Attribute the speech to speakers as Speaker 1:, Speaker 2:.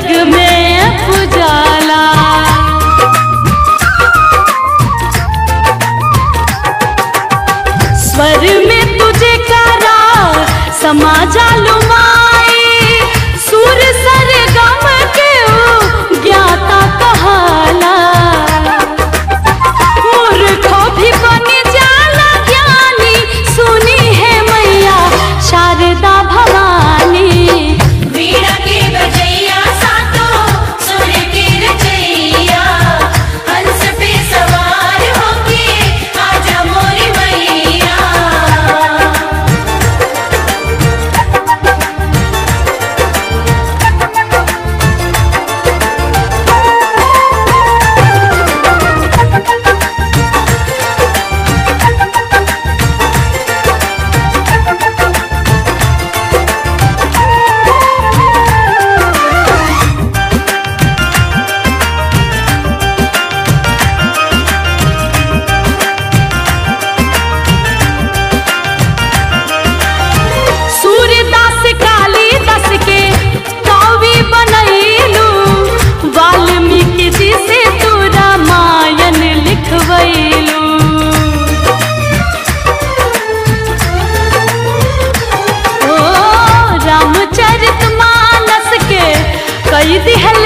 Speaker 1: जग में उजाला। स्वर में तुझे करा समा जालू माई, सुर सर गम के ज्ञाता कहाला। मूर्खों भी बन जाला ज्ञानी, सुनी है मैया शारदा भवानी।
Speaker 2: वीणा के बजैया सातो सुर के रचैया, हंस पे सवार होके आजा मोरी मैया।
Speaker 1: सूर्यदास कालिदास के कवि बनैलू, वाल्मीकि जी से तू रामायण लिखवैलू। ओ रामचरितमानस के कई दिहल